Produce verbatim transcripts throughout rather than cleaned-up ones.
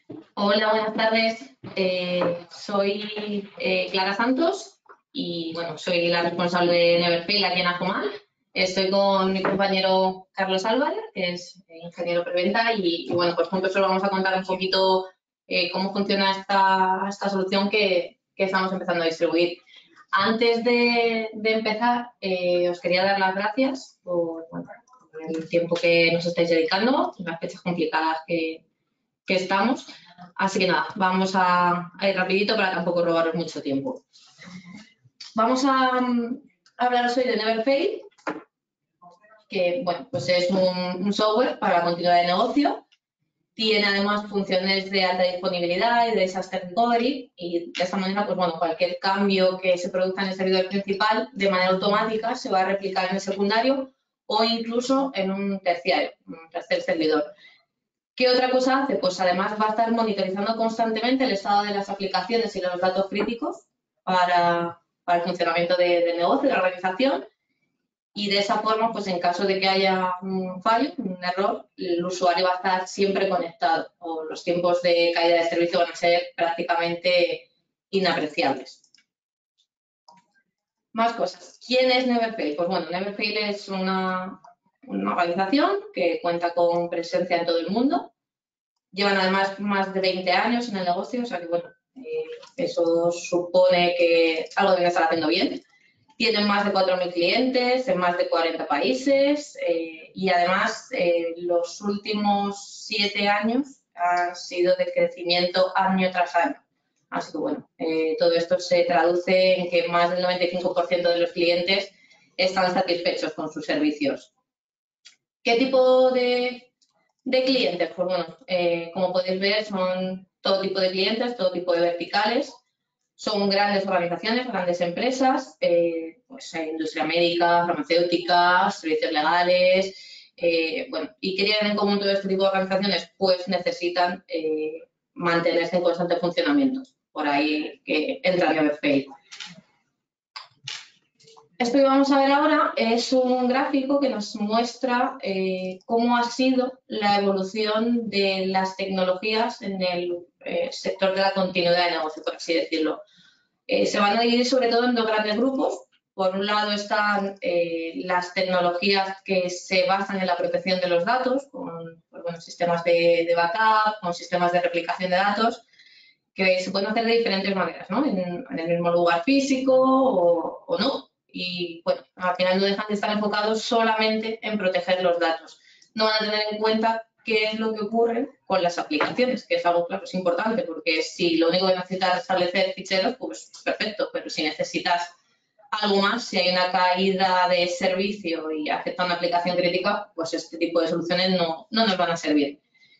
Hola, buenas tardes. Eh, soy eh, Clara Santos y bueno, soy la responsable de Neverfail aquí en Ajomal. Estoy con mi compañero Carlos Álvarez, que es ingeniero preventa, y, y bueno, pues juntos os vamos a contar un poquito eh, cómo funciona esta, esta solución que, que estamos empezando a distribuir. Antes de, de empezar, eh, os quería dar las gracias por, bueno, por el tiempo que nos estáis dedicando, las fechas complicadas que, que estamos. Así que nada, vamos a, a ir rapidito para tampoco robaros mucho tiempo. Vamos a, a hablaros hoy de Neverfail, que bueno, pues es un, un software para la continuidad de negocio. Tiene además funciones de alta disponibilidad y de disaster recovery, y de esta manera, pues bueno, cualquier cambio que se produzca en el servidor principal de manera automática se va a replicar en el secundario o incluso en un terciario, un tercer servidor. ¿Qué otra cosa hace? Pues además va a estar monitorizando constantemente el estado de las aplicaciones y los datos críticos para, para el funcionamiento de, del negocio, de la organización, y de esa forma, pues en caso de que haya un fallo, un error, el usuario va a estar siempre conectado o los tiempos de caída de servicio van a ser prácticamente inapreciables. Más cosas. ¿Quién es Neverfail? Pues bueno, Neverfail es una, una organización que cuenta con presencia en todo el mundo. Llevan además más de veinte años en el negocio, o sea que bueno, eh, eso supone que algo deben estar haciendo bien. Tienen más de cuatro mil clientes en más de cuarenta países eh, y además eh, los últimos siete años han sido de crecimiento año tras año. Así que bueno, eh, todo esto se traduce en que más del noventa y cinco por ciento de los clientes están satisfechos con sus servicios. ¿Qué tipo de, de clientes? Pues bueno, eh, como podéis ver, son todo tipo de clientes, todo tipo de verticales. Son grandes organizaciones, grandes empresas, eh, pues industria médica, farmacéutica, servicios legales, eh, bueno, ¿y qué tienen en común todo este tipo de organizaciones? Pues necesitan eh, mantenerse en constante funcionamiento. Por ahí que entra Neverfail. Esto que vamos a ver ahora es un gráfico que nos muestra eh, cómo ha sido la evolución de las tecnologías en el eh, sector de la continuidad de negocio, por así decirlo. Eh, se van a dividir sobre todo en dos grandes grupos. Por un lado están eh, las tecnologías que se basan en la protección de los datos, con pues, bueno, sistemas de, de backup, con sistemas de replicación de datos, que se pueden hacer de diferentes maneras, ¿no? En, en el mismo lugar físico o, o no. Y bueno, al final no dejan de estar enfocados solamente en proteger los datos. No van a tener en cuenta qué es lo que ocurre con las aplicaciones, que es algo, claro, es importante, porque si lo único que necesitas es establecer ficheros, pues perfecto, pero si necesitas algo más, si hay una caída de servicio y afecta a una aplicación crítica, pues este tipo de soluciones no, no nos van a servir.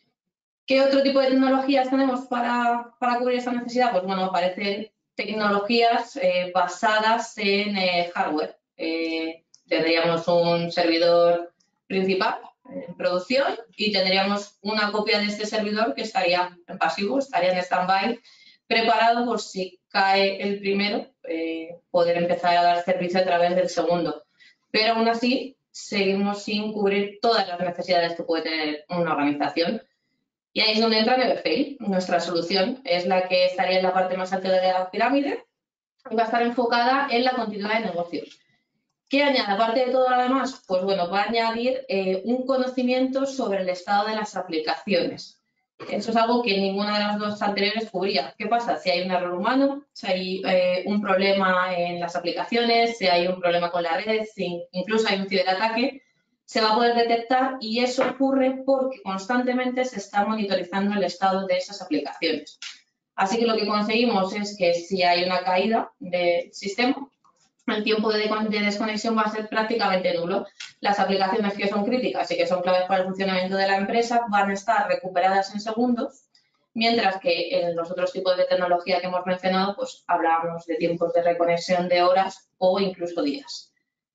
¿Qué otro tipo de tecnologías tenemos para, para cubrir esta necesidad? Pues bueno, aparecen tecnologías eh, basadas en eh, hardware. Eh, tendríamos un servidor principal en producción y tendríamos una copia de este servidor que estaría en pasivo, estaría en stand-by, preparado por si cae el primero, eh, poder empezar a dar servicio a través del segundo. Pero aún así, seguimos sin cubrir todas las necesidades que puede tener una organización. Y ahí es donde entra Neverfail. Nuestra solución es la que estaría en la parte más alta de la pirámide y va a estar enfocada en la continuidad de negocios. ¿Qué añade? Aparte de todo lo demás, pues bueno, va a añadir eh, un conocimiento sobre el estado de las aplicaciones. Eso es algo que ninguna de las dos anteriores cubría. ¿Qué pasa? Si hay un error humano, si hay eh, un problema en las aplicaciones, si hay un problema con la red, si incluso hay un ciberataque, se va a poder detectar y eso ocurre porque constantemente se está monitorizando el estado de esas aplicaciones. Así que lo que conseguimos es que si hay una caída del sistema, el tiempo de, de desconexión va a ser prácticamente nulo. Las aplicaciones que son críticas y que son claves para el funcionamiento de la empresa van a estar recuperadas en segundos, mientras que en los otros tipos de tecnología que hemos mencionado, pues hablábamos de tiempos de reconexión de horas o incluso días.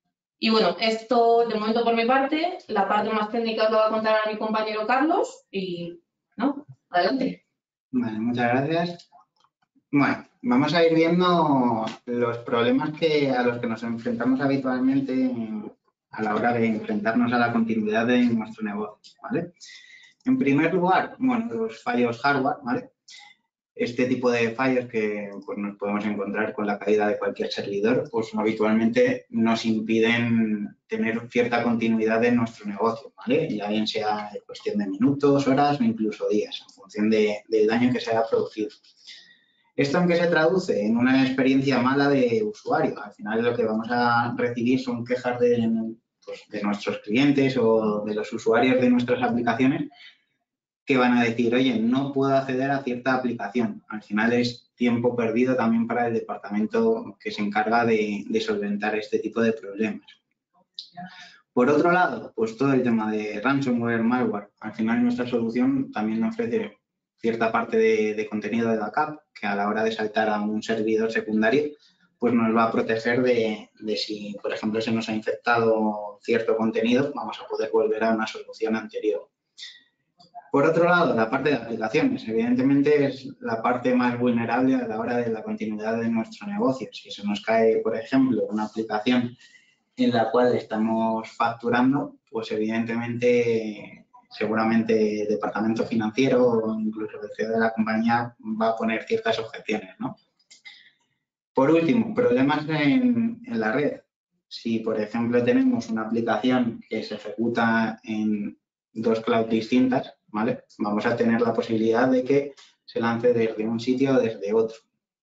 Y bueno, esto de momento por mi parte, la parte más técnica lo va a contar a mi compañero Carlos y, ¿no? Adelante. Vale, muchas gracias. Bueno, vamos a ir viendo los problemas que, a los que nos enfrentamos habitualmente a la hora de enfrentarnos a la continuidad de nuestro negocio, ¿vale? En primer lugar, bueno, los fallos hardware, ¿vale? Este tipo de fallos que pues, nos podemos encontrar con la caída de cualquier servidor, pues habitualmente nos impiden tener cierta continuidad en nuestro negocio, ¿vale? Ya bien sea en cuestión de minutos, horas o incluso días, en función de, del daño que se haya producido. ¿Esto en qué se traduce? En una experiencia mala de usuario. Al final lo que vamos a recibir son quejas de, pues, de nuestros clientes o de los usuarios de nuestras aplicaciones que van a decir, oye, no puedo acceder a cierta aplicación. Al final es tiempo perdido también para el departamento que se encarga de, de solventar este tipo de problemas. Por otro lado, pues todo el tema de ransomware, malware. Al final nuestra solución también ofrece cierta parte de, de contenido de backup que a la hora de saltar a un servidor secundario, pues nos va a proteger de, de si, por ejemplo, se nos ha infectado cierto contenido, vamos a poder volver a una solución anterior. Por otro lado, la parte de aplicaciones, evidentemente es la parte más vulnerable a la hora de la continuidad de nuestro negocio. Si se nos cae, por ejemplo, una aplicación en la cual estamos facturando, pues evidentemente, seguramente el departamento financiero o incluso el C E O de la compañía va a poner ciertas objeciones, ¿no? Por último, problemas en, en la red. Si, por ejemplo, tenemos una aplicación que se ejecuta en dos clouds distintas, ¿vale? Vamos a tener la posibilidad de que se lance desde un sitio o desde otro.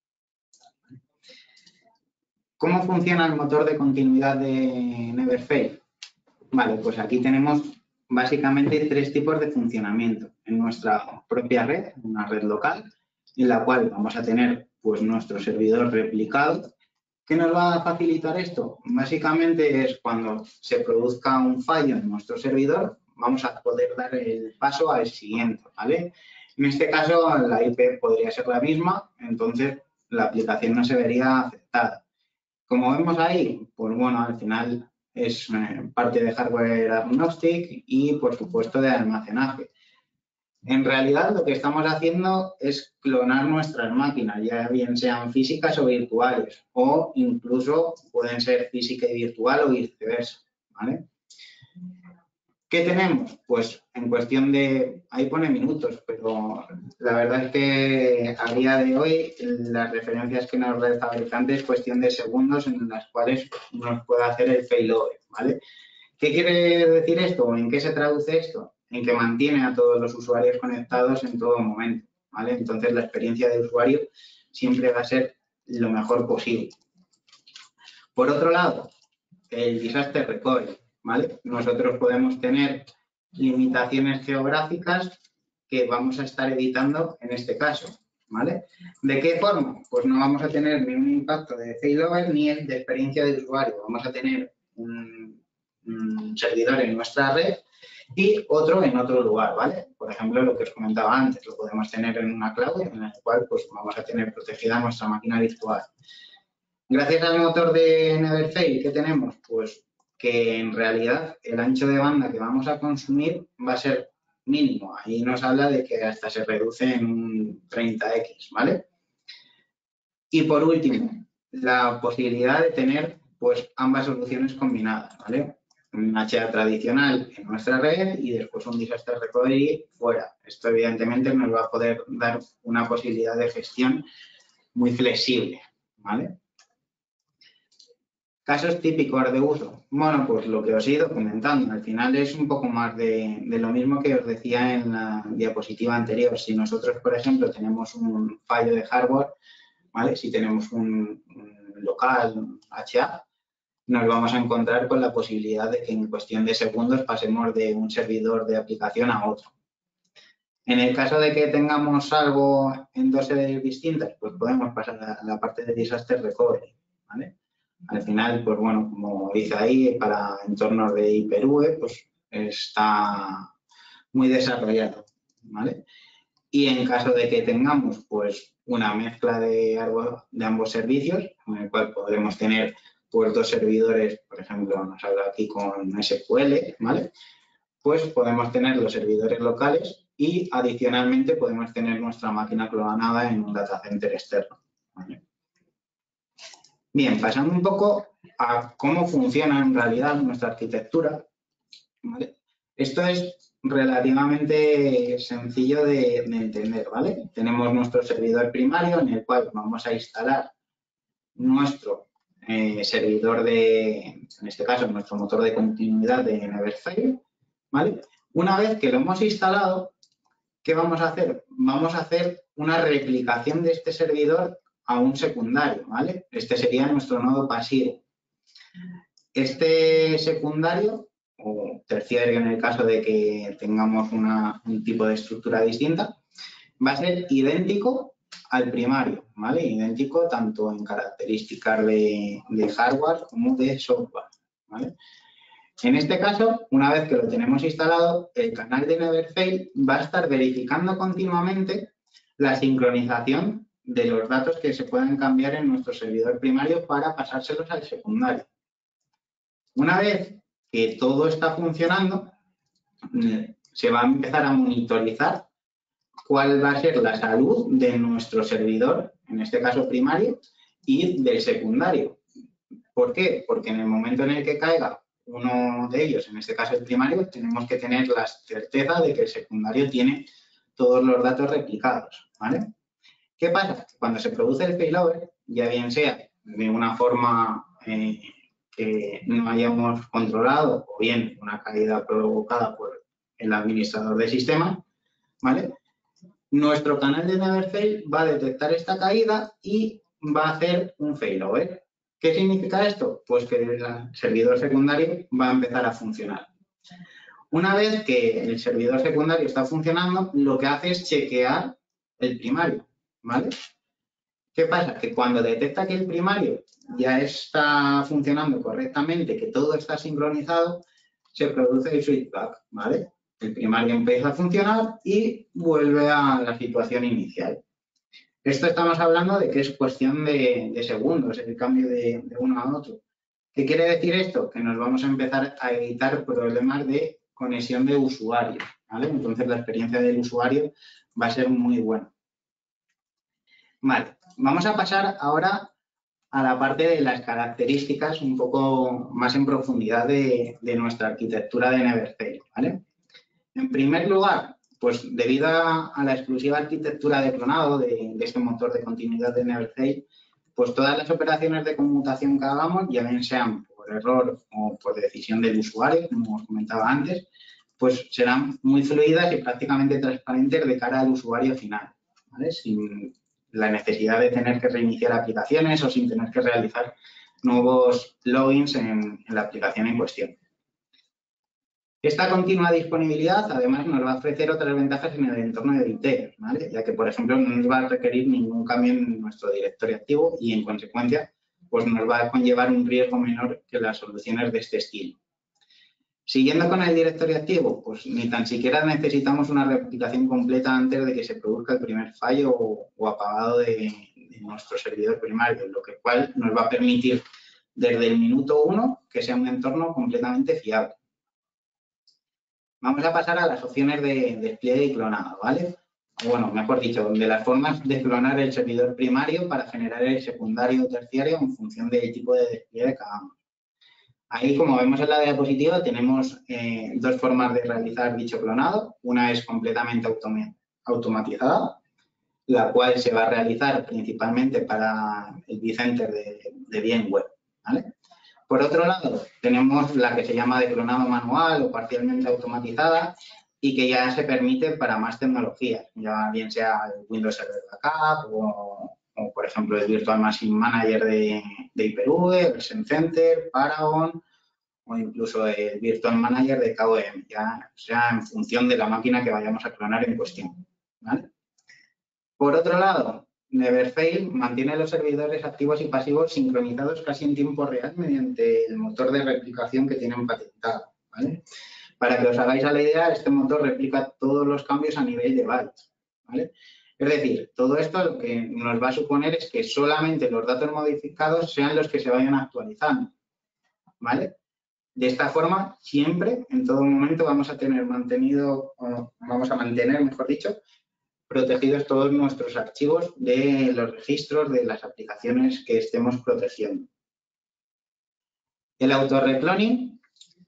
¿Cómo funciona el motor de continuidad de Neverfail? Vale, pues aquí tenemos básicamente tres tipos de funcionamiento. En nuestra propia red, una red local, en la cual vamos a tener pues nuestro servidor replicado. ¿Qué nos va a facilitar esto? Básicamente es cuando se produzca un fallo en nuestro servidor, vamos a poder dar el paso al siguiente, ¿vale? En este caso, la I P podría ser la misma, entonces la aplicación no se vería afectada. Como vemos ahí, pues bueno, al final es parte de hardware agnostic y, por supuesto, de almacenaje. En realidad, lo que estamos haciendo es clonar nuestras máquinas, ya bien sean físicas o virtuales, o incluso pueden ser física y virtual o viceversa, ¿vale? ¿Qué tenemos? Pues en cuestión de, ahí pone minutos, pero la verdad es que a día de hoy las referencias que nos da el fabricante es cuestión de segundos en las cuales nos puede hacer el failover, ¿vale? ¿Qué quiere decir esto o en qué se traduce esto? En que mantiene a todos los usuarios conectados en todo momento, ¿vale? Entonces la experiencia de usuario siempre va a ser lo mejor posible. Por otro lado, el disaster recovery, ¿vale? Nosotros podemos tener limitaciones geográficas que vamos a estar evitando en este caso, ¿vale? ¿De qué forma? Pues no vamos a tener ni un impacto de failover ni de experiencia de usuario. Vamos a tener un, un servidor en nuestra red y otro en otro lugar, ¿vale? Por ejemplo, lo que os comentaba antes, lo podemos tener en una cloud en la cual pues, vamos a tener protegida nuestra máquina virtual. Gracias al motor de Neverfail, ¿qué tenemos? Pues que en realidad el ancho de banda que vamos a consumir va a ser mínimo. Ahí nos habla de que hasta se reduce en un treinta equis, ¿vale? Y por último, la posibilidad de tener pues ambas soluciones combinadas, ¿vale? Un H A tradicional en nuestra red y después un disaster recovery fuera. Esto evidentemente nos va a poder dar una posibilidad de gestión muy flexible, ¿vale? Casos típicos de uso. Bueno, pues lo que os he ido comentando. Al final es un poco más de, de lo mismo que os decía en la diapositiva anterior. Si nosotros, por ejemplo, tenemos un fallo de hardware, ¿vale? Si tenemos un, un local, un H A, nos vamos a encontrar con la posibilidad de que en cuestión de segundos pasemos de un servidor de aplicación a otro. En el caso de que tengamos algo en dos sedes distintas, pues podemos pasar a la parte de disaster recovery, ¿vale? Al final, pues bueno, como dice ahí, para entornos de Hyper-V, pues está muy desarrollado, ¿vale? Y en caso de que tengamos, pues, una mezcla de, de ambos servicios, en el cual podremos tener, pues, dos servidores, por ejemplo, nos habla aquí con S Q L, ¿vale? Pues podemos tener los servidores locales y, adicionalmente, podemos tener nuestra máquina clonada en un data center externo, ¿vale? Bien, pasando un poco a cómo funciona en realidad nuestra arquitectura, ¿vale? Esto es relativamente sencillo de, de entender, ¿vale? Tenemos nuestro servidor primario en el cual vamos a instalar nuestro eh, servidor de, en este caso, nuestro motor de continuidad de Neverfail, ¿vale? Una vez que lo hemos instalado, ¿qué vamos a hacer? Vamos a hacer una replicación de este servidor a un secundario, ¿vale? Este sería nuestro nodo pasivo. Este secundario, o terciario en el caso de que tengamos una, un tipo de estructura distinta, va a ser idéntico al primario, ¿vale? Idéntico tanto en características de, de hardware como de software, ¿vale? En este caso, una vez que lo tenemos instalado, el canal de Neverfail va a estar verificando continuamente la sincronización de los datos que se puedan cambiar en nuestro servidor primario para pasárselos al secundario. Una vez que todo está funcionando, se va a empezar a monitorizar cuál va a ser la salud de nuestro servidor, en este caso primario, y del secundario. ¿Por qué? Porque en el momento en el que caiga uno de ellos, en este caso el primario, tenemos que tener la certeza de que el secundario tiene todos los datos replicados, ¿vale? ¿Qué pasa? Cuando se produce el failover, ya bien sea de una forma eh, que no hayamos controlado o bien una caída provocada por el administrador de sistema, ¿vale? Nuestro canal de Neverfail va a detectar esta caída y va a hacer un failover. ¿Qué significa esto? Pues que el servidor secundario va a empezar a funcionar. Una vez que el servidor secundario está funcionando, lo que hace es chequear el primario, ¿vale? ¿Qué pasa? Que cuando detecta que el primario ya está funcionando correctamente, que todo está sincronizado, se produce el switchback, ¿vale? El primario empieza a funcionar y vuelve a la situación inicial. Esto estamos hablando de que es cuestión de, de segundos, el cambio de, de uno a otro. ¿Qué quiere decir esto? Que nos vamos a empezar a evitar problemas de conexión de usuario, ¿vale? Entonces la experiencia del usuario va a ser muy buena. Vale, vamos a pasar ahora a la parte de las características un poco más en profundidad de, de nuestra arquitectura de Neverfail, ¿vale? En primer lugar, pues debido a, a la exclusiva arquitectura de clonado de, de este motor de continuidad de Neverfail, pues todas las operaciones de conmutación que hagamos, ya bien sean por error o por decisión del usuario, como os comentaba antes, pues serán muy fluidas y prácticamente transparentes de cara al usuario final, ¿vale? Sin la necesidad de tener que reiniciar aplicaciones o sin tener que realizar nuevos logins en, en la aplicación en cuestión. Esta continua disponibilidad, además, nos va a ofrecer otras ventajas en el entorno de I T, ¿vale? Ya que, por ejemplo, no nos va a requerir ningún cambio en nuestro directorio activo y, en consecuencia, pues nos va a conllevar un riesgo menor que las soluciones de este estilo. Siguiendo con el directorio activo, pues ni tan siquiera necesitamos una replicación completa antes de que se produzca el primer fallo o, o apagado de, de nuestro servidor primario, lo que cual nos va a permitir desde el minuto uno que sea un entorno completamente fiable. Vamos a pasar a las opciones de despliegue y clonado, ¿vale? O bueno, mejor dicho, de las formas de clonar el servidor primario para generar el secundario o terciario en función del tipo de despliegue que hagamos. Ahí, como vemos en la diapositiva, tenemos eh, dos formas de realizar dicho clonado. Una es completamente autom automatizada, la cual se va a realizar principalmente para el vCenter de, de VMware, ¿vale? Por otro lado, tenemos la que se llama de clonado manual o parcialmente automatizada y que ya se permite para más tecnologías, ya bien sea el Windows Server Backup o, o por ejemplo, el Virtual Machine Manager de, de Hyper-V, el SenCenter, Paragon o incluso el Virtual Manager de K V M, ya sea en función de la máquina que vayamos a clonar en cuestión, ¿vale? Por otro lado, Neverfail mantiene los servidores activos y pasivos sincronizados casi en tiempo real mediante el motor de replicación que tienen patentado, ¿vale? Para que os hagáis a la idea, este motor replica todos los cambios a nivel de bytes, ¿vale? Es decir, todo esto lo que nos va a suponer es que solamente los datos modificados sean los que se vayan actualizando, ¿vale? De esta forma, siempre, en todo momento, vamos a tener mantenido, o vamos a mantener, mejor dicho, protegidos todos nuestros archivos de los registros de las aplicaciones que estemos protegiendo. El autorrecloning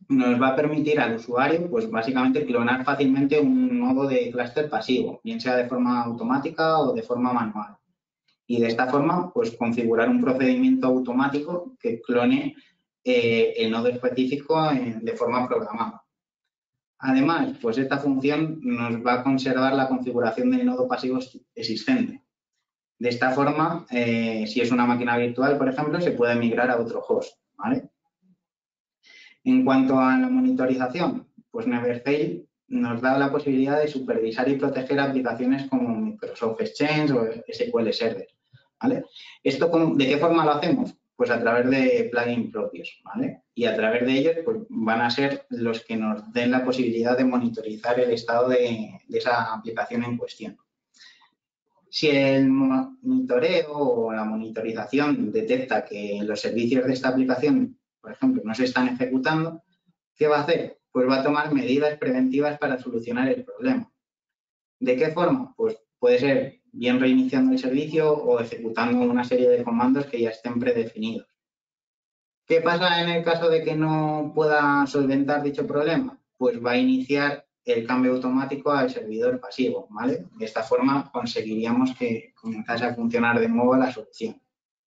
nos va a permitir al usuario, pues básicamente clonar fácilmente un nodo de clúster pasivo, bien sea de forma automática o de forma manual. Y de esta forma, pues configurar un procedimiento automático que clone eh, el nodo específico en, de forma programada. Además, pues esta función nos va a conservar la configuración del nodo pasivo existente. De esta forma, eh, si es una máquina virtual, por ejemplo, se puede migrar a otro host, ¿vale? En cuanto a la monitorización, pues Neverfail nos da la posibilidad de supervisar y proteger aplicaciones como Microsoft Exchange o S Q L Server, ¿vale? ¿Esto de qué forma lo hacemos? Pues a través de plugins propios, ¿vale? Y a través de ellos pues, van a ser los que nos den la posibilidad de monitorizar el estado de, de esa aplicación en cuestión. Si el monitoreo o la monitorización detecta que los servicios de esta aplicación, por ejemplo, no se están ejecutando, ¿qué va a hacer? Pues va a tomar medidas preventivas para solucionar el problema. ¿De qué forma? Pues puede ser bien reiniciando el servicio o ejecutando una serie de comandos que ya estén predefinidos. ¿Qué pasa en el caso de que no pueda solventar dicho problema? Pues va a iniciar el cambio automático al servidor pasivo, ¿vale? De esta forma conseguiríamos que comenzase a funcionar de nuevo la solución.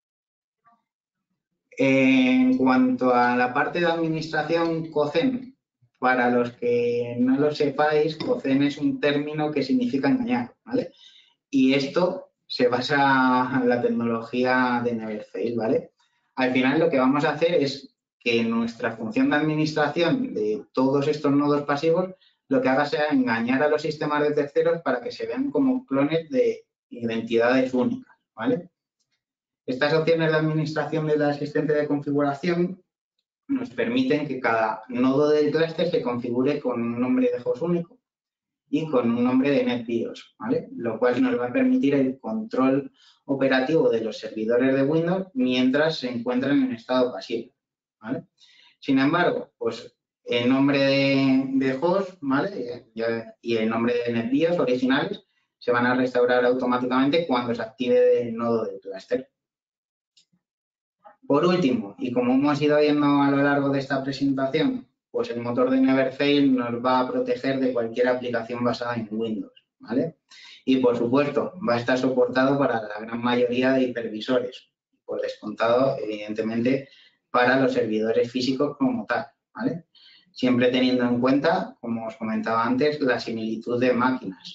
En cuanto a la parte de administración, COCEN, para los que no lo sepáis, COCEN es un término que significa engañar, ¿vale? Y esto se basa en la tecnología de Neverfail, ¿vale? Al final lo que vamos a hacer es que nuestra función de administración de todos estos nodos pasivos lo que haga sea engañar a los sistemas de terceros para que se vean como clones de identidades únicas, ¿vale? Estas opciones de administración del asistente de configuración nos permiten que cada nodo del clúster se configure con un nombre de host único y con un nombre de NetBIOS, ¿vale? Lo cual nos va a permitir el control operativo de los servidores de Windows mientras se encuentran en estado pasivo, ¿vale? Sin embargo, pues el nombre de, de host, ¿vale? Y el nombre de NetBIOS originales se van a restaurar automáticamente cuando se active el nodo del clúster. Por último, y como hemos ido viendo a lo largo de esta presentación, pues el motor de Neverfail nos va a proteger de cualquier aplicación basada en Windows, ¿vale? Y, por supuesto, va a estar soportado para la gran mayoría de hipervisores, por descontado, evidentemente, para los servidores físicos como tal, ¿vale? Siempre teniendo en cuenta, como os comentaba antes, la similitud de máquinas.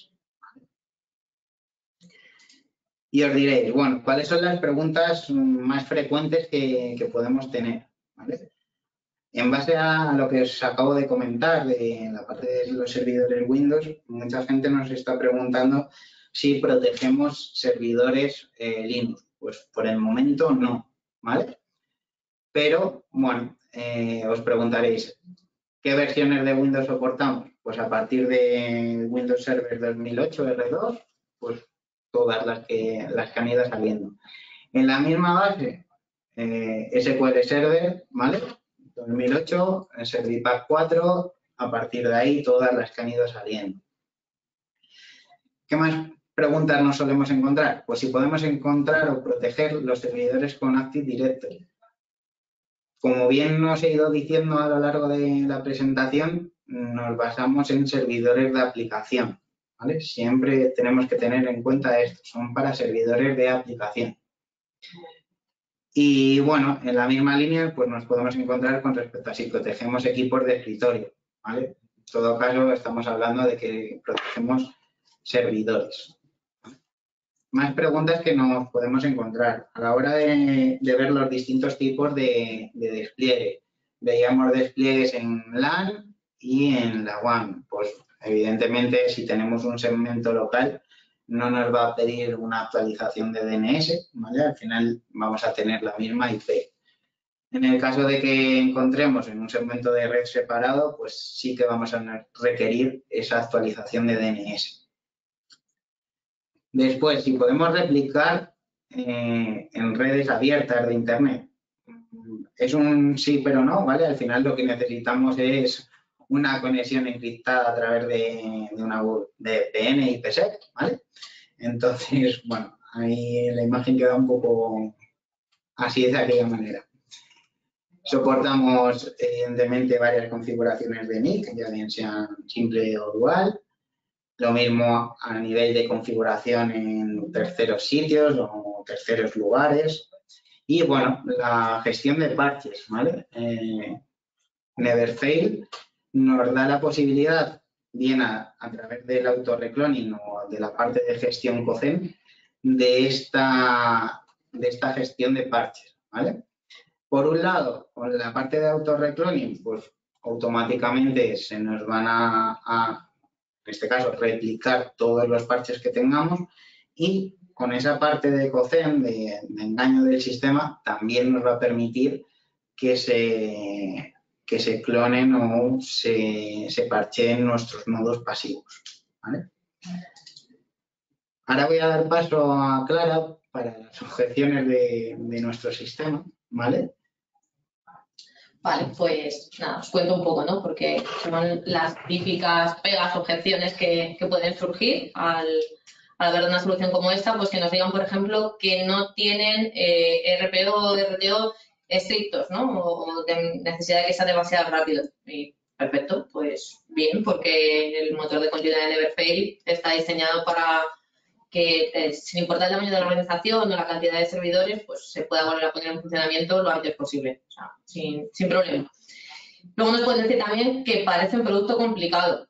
Y os diréis, bueno, ¿cuáles son las preguntas más frecuentes que, que podemos tener? ¿Vale? En base a lo que os acabo de comentar de la parte de los servidores Windows, mucha gente nos está preguntando si protegemos servidores eh, Linux. Pues por el momento no, ¿vale? Pero, bueno, eh, os preguntaréis, ¿qué versiones de Windows soportamos? Pues a partir de Windows Server dos mil ocho R dos, pues todas las que, las que han ido saliendo. En la misma base, eh, S Q L Server, ¿vale? dos mil ocho, Servipack cuatro, a partir de ahí todas las que han ido saliendo. ¿Qué más preguntas nos solemos encontrar? Pues si podemos encontrar o proteger los servidores con Active Directory. Como bien os he ido diciendo a lo largo de la presentación, nos basamos en servidores de aplicación, ¿vale? Siempre tenemos que tener en cuenta esto, son para servidores de aplicación. Y bueno, en la misma línea pues nos podemos encontrar con respecto a si protegemos equipos de escritorio, ¿vale? En todo caso estamos hablando de que protegemos servidores. Más preguntas que nos podemos encontrar a la hora de, de ver los distintos tipos de, de despliegue. Veíamos despliegues en LAN y en la WAN. Pues evidentemente si tenemos un segmento local no nos va a pedir una actualización de D N S, ¿vale? Al final vamos a tener la misma I P. En el caso de que encontremos en un segmento de red separado, pues sí que vamos a requerir esa actualización de D N S. Después, si podemos replicar eh, en redes abiertas de Internet, es un sí pero no, ¿vale? Al final lo que necesitamos es una conexión encriptada a través de, de una V P N I P sec, ¿vale? Entonces, bueno, ahí la imagen queda un poco así de aquella manera. Soportamos, evidentemente, varias configuraciones de N I C, ya bien sean simple o dual. Lo mismo a nivel de configuración en terceros sitios o terceros lugares. Y, bueno, la gestión de parches, ¿vale? Eh, Neverfail nos da la posibilidad, bien a, a través del autorrecloning o de la parte de gestión C O C E M, de esta, de esta gestión de parches, ¿vale? Por un lado, con la parte de autorrecloning, pues automáticamente se nos van a, a, en este caso, replicar todos los parches que tengamos y con esa parte de C O C E M, de, de engaño del sistema, también nos va a permitir que se, que se clonen o se, se parcheen nuestros nodos pasivos, ¿vale? Ahora voy a dar paso a Clara para las objeciones de, de nuestro sistema, ¿vale? Vale, pues nada, os cuento un poco, ¿no? Porque son las típicas pegas, objeciones que, que pueden surgir al, al ver una solución como esta, pues que nos digan, por ejemplo, que no tienen eh, R P O o R T O estrictos, ¿no? O de necesidad de que sea demasiado rápido. Y perfecto, pues bien, porque el motor de continuidad de Neverfail está diseñado para que, eh, sin importar el tamaño de la organización o la cantidad de servidores, pues se pueda volver a poner en funcionamiento lo antes posible, o sea, sin, sin problema. Luego nos pueden decir también que parece un producto complicado.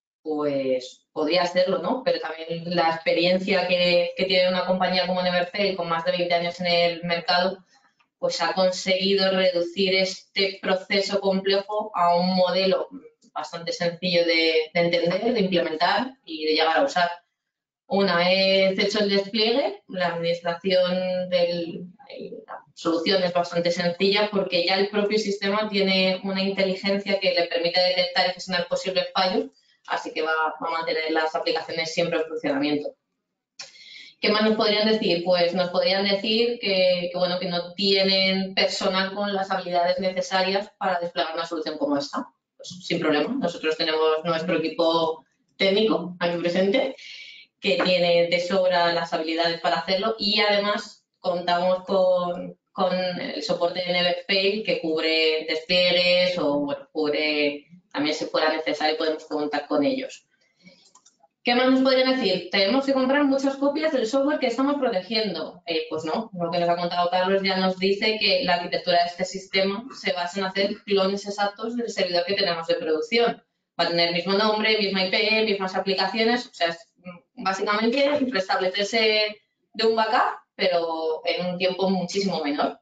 Pues podría serlo, ¿no? Pero también la experiencia que, que tiene una compañía como Neverfail, con más de veinte años en el mercado, pues ha conseguido reducir este proceso complejo a un modelo bastante sencillo de, de entender, de implementar y de llegar a usar. Una vez hecho el despliegue, la administración de la solución es bastante sencilla porque ya el propio sistema tiene una inteligencia que le permite detectar y gestionar posibles fallos, así que va, va a mantener las aplicaciones siempre en funcionamiento. ¿Qué más nos podrían decir? Pues nos podrían decir que, que, bueno, que no tienen personal con las habilidades necesarias para desplegar una solución como esta. Pues sin problema, nosotros tenemos nuestro equipo técnico aquí presente, que tiene de sobra las habilidades para hacerlo y además contamos con, con el soporte de Neverfail que cubre despliegues o bueno, cubre también si fuera necesario podemos contar con ellos. ¿Qué más nos podrían decir? Tenemos que comprar muchas copias del software que estamos protegiendo. Eh, pues no, lo que nos ha contado Carlos ya nos dice que la arquitectura de este sistema se basa en hacer clones exactos del servidor que tenemos de producción. Va a tener el mismo nombre, misma I P, mismas aplicaciones, o sea, es básicamente restablecerse de un backup, pero en un tiempo muchísimo menor.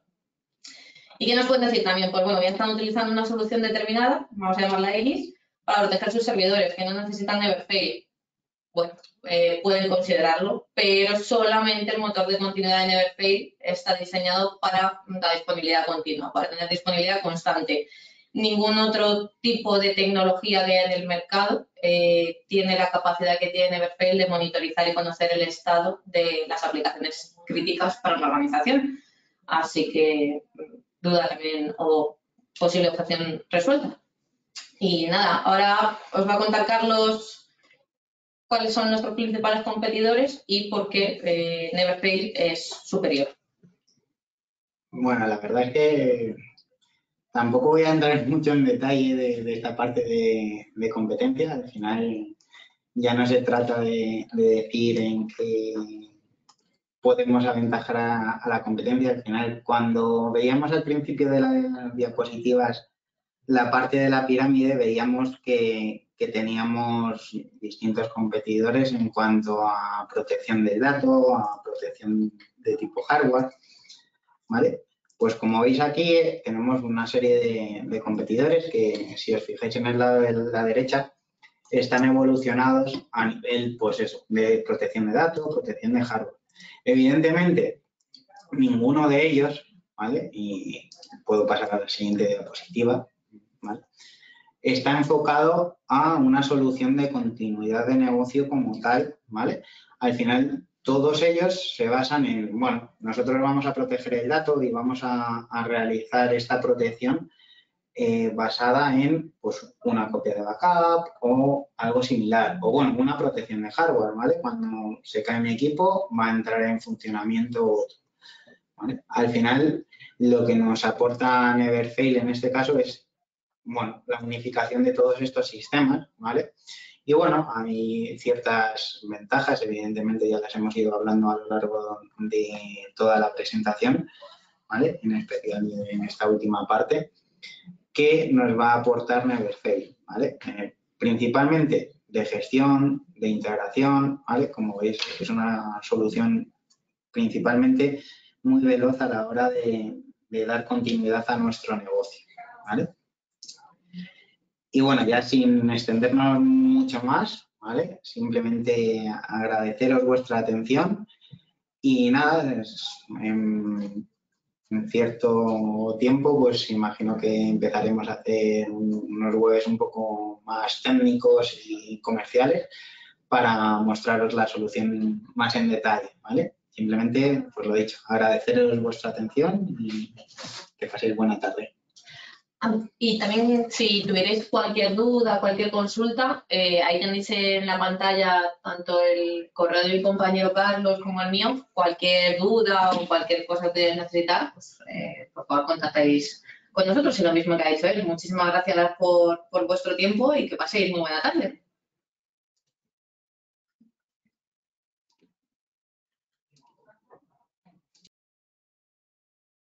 ¿Y qué nos pueden decir también? Pues bueno, ya están utilizando una solución determinada, vamos a llamarla X, para proteger sus servidores, que no necesitan Neverfail. Bueno, eh, pueden considerarlo, pero solamente el motor de continuidad de Neverfail está diseñado para la disponibilidad continua, para tener disponibilidad constante. Ningún otro tipo de tecnología que hay en el mercado eh, tiene la capacidad que tiene Neverfail de monitorizar y conocer el estado de las aplicaciones críticas para una organización. Así que duda también o posible objeción resuelta. Y nada, ahora os va a contar Carlos cuáles son nuestros principales competidores y por qué eh, Neverfail es superior. Bueno, la verdad es que tampoco voy a entrar mucho en detalle de, de esta parte de, de competencia. Al final ya no se trata de, de decir en qué podemos aventajar a, a la competencia. Al final, cuando veíamos al principio de las diapositivas la parte de la pirámide, veíamos que, que teníamos distintos competidores en cuanto a protección del dato, a protección de tipo hardware, ¿vale? Pues como veis aquí tenemos una serie de, de competidores que, si os fijáis en el lado de la derecha, están evolucionados a nivel, pues eso, de protección de datos, protección de hardware. Evidentemente, ninguno de ellos, ¿vale? Y puedo pasar a la siguiente diapositiva, ¿vale? Está enfocado a una solución de continuidad de negocio como tal, ¿vale? Al final, todos ellos se basan en, bueno, nosotros vamos a proteger el dato y vamos a, a realizar esta protección eh, basada en, pues, una copia de backup o algo similar. O, bueno, una protección de hardware, ¿vale? Cuando se cae mi equipo, va a entrar en funcionamiento otro. ¿vale? Al final, lo que nos aporta Neverfail en este caso es, bueno, la unificación de todos estos sistemas, ¿vale? Y bueno, hay ciertas ventajas, evidentemente ya las hemos ido hablando a lo largo de toda la presentación, ¿vale? En especial en esta última parte, que nos va a aportar Neverfail, ¿vale? Eh, principalmente de gestión, de integración, ¿vale? Como veis, es una solución principalmente muy veloz a la hora de, de dar continuidad a nuestro negocio, ¿vale? Y bueno, ya sin extendernos mucho más, ¿vale? Simplemente agradeceros vuestra atención y nada, es, en, en cierto tiempo, pues imagino que empezaremos a hacer unos webs un poco más técnicos y comerciales para mostraros la solución más en detalle, ¿vale? Simplemente, pues lo dicho, agradeceros vuestra atención y que paséis buena tarde. Y también, si tuvierais cualquier duda, cualquier consulta, eh, ahí tenéis en la pantalla tanto el correo de mi compañero Carlos como el mío. Cualquier duda o cualquier cosa que podáis necesitar, pues eh, por favor contactéis con nosotros y lo mismo que ha dicho él. Muchísimas gracias por, por vuestro tiempo y que paséis muy buena tarde.